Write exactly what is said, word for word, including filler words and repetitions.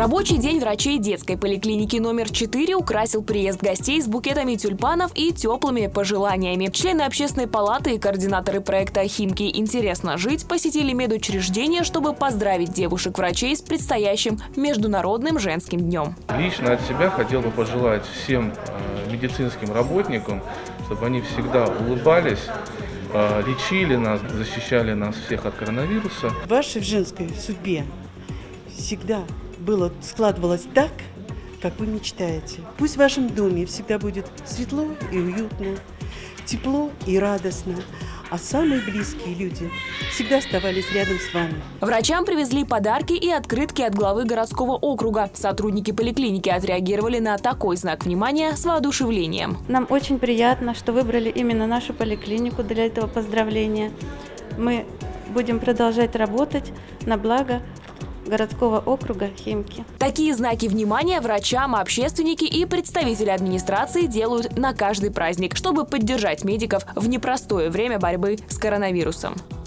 Рабочий день врачей детской поликлиники номер четыре украсил приезд гостей с букетами тюльпанов и теплыми пожеланиями. Члены общественной палаты и координаторы проекта «Химки. Интересно жить» посетили медучреждение, чтобы поздравить девушек-врачей с предстоящим Международным женским днем. Лично от себя хотел бы пожелать всем медицинским работникам, чтобы они всегда улыбались, лечили нас, защищали нас всех от коронавируса. В вашей женской судьбе всегда было, складывалось так, как вы мечтаете. Пусть в вашем доме всегда будет светло и уютно, тепло и радостно, а самые близкие люди всегда оставались рядом с вами. Врачам привезли подарки и открытки от главы городского округа. Сотрудники поликлиники отреагировали на такой знак внимания с воодушевлением. Нам очень приятно, что выбрали именно нашу поликлинику для этого поздравления. Мы будем продолжать работать на благо городского округа Химки. Такие знаки внимания врачам, общественники и представители администрации делают на каждый праздник, чтобы поддержать медиков в непростое время борьбы с коронавирусом.